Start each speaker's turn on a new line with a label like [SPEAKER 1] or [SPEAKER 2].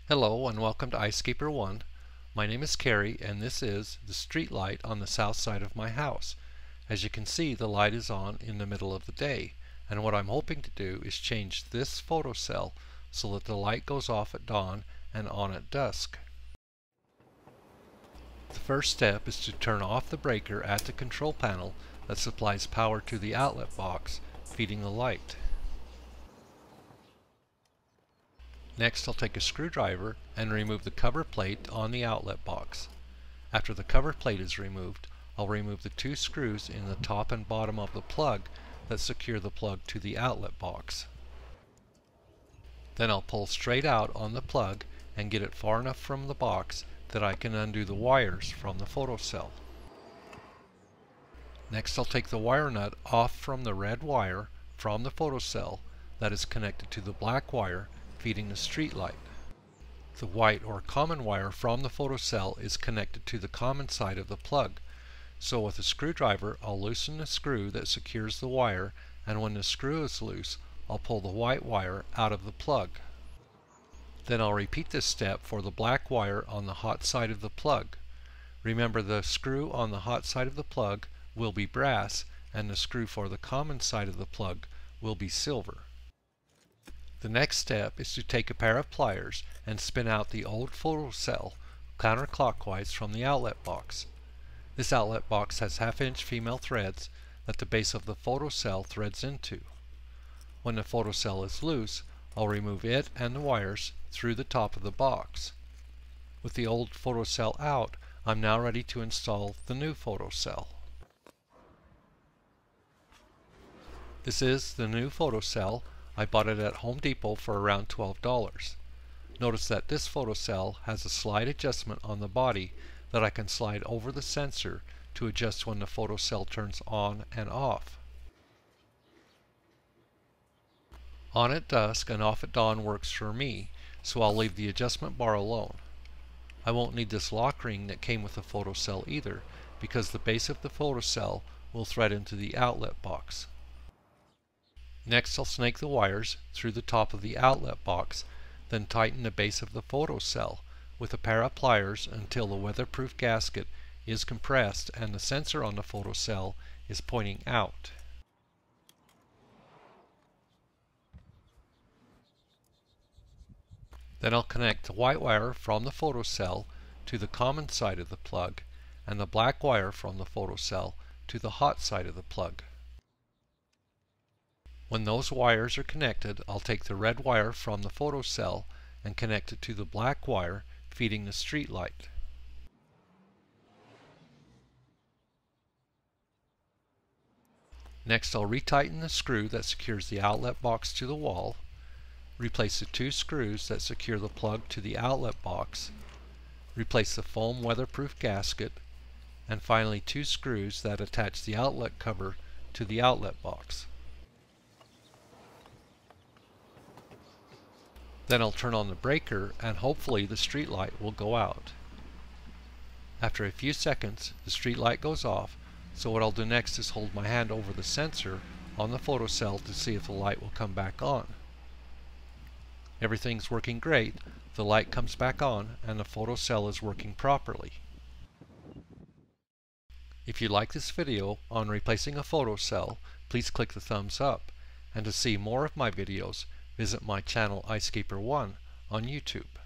[SPEAKER 1] Hello and welcome to Icekeeper 1. My name is Carrie and this is the street light on the south side of my house. As you can see, the light is on in the middle of the day, and what I'm hoping to do is change this photocell so that the light goes off at dawn and on at dusk. The first step is to turn off the breaker at the control panel that supplies power to the outlet box feeding the light. Next, I'll take a screwdriver and remove the cover plate on the outlet box. After the cover plate is removed, I'll remove the two screws in the top and bottom of the plug that secure the plug to the outlet box. Then I'll pull straight out on the plug and get it far enough from the box that I can undo the wires from the photocell. Next, I'll take the wire nut off from the red wire from the photocell that is connected to the black wire feeding the street light. The white or common wire from the photocell is connected to the common side of the plug. So with a screwdriver, I'll loosen the screw that secures the wire, and when the screw is loose, I'll pull the white wire out of the plug. Then I'll repeat this step for the black wire on the hot side of the plug. Remember, the screw on the hot side of the plug will be brass, and the screw for the common side of the plug will be silver. The next step is to take a pair of pliers and spin out the old photocell counterclockwise from the outlet box. This outlet box has 1/2-inch female threads that the base of the photocell threads into. When the photocell is loose, I'll remove it and the wires through the top of the box. With the old photocell out, I'm now ready to install the new photocell. This is the new photocell. I bought it at Home Depot for around $12. Notice that this photocell has a slide adjustment on the body that I can slide over the sensor to adjust when the photocell turns on and off. On at dusk and off at dawn works for me, so I'll leave the adjustment bar alone. I won't need this lock ring that came with the photocell either, because the base of the photocell will thread into the outlet box. Next, I'll snake the wires through the top of the outlet box, then tighten the base of the photocell with a pair of pliers until the weatherproof gasket is compressed and the sensor on the photocell is pointing out. Then I'll connect the white wire from the photocell to the common side of the plug and the black wire from the photocell to the hot side of the plug. When those wires are connected, I'll take the red wire from the photocell and connect it to the black wire feeding the street light. Next, I'll retighten the screw that secures the outlet box to the wall, replace the two screws that secure the plug to the outlet box, replace the foam weatherproof gasket, and finally two screws that attach the outlet cover to the outlet box. Then I'll turn on the breaker and hopefully the street light will go out. After a few seconds, the street light goes off, so what I'll do next is hold my hand over the sensor on the photocell to see if the light will come back on. Everything's working great, the light comes back on, and the photocell is working properly. If you like this video on replacing a photocell, please click the thumbs up, and to see more of my videos, visit my channel Icekeeper 1 on YouTube.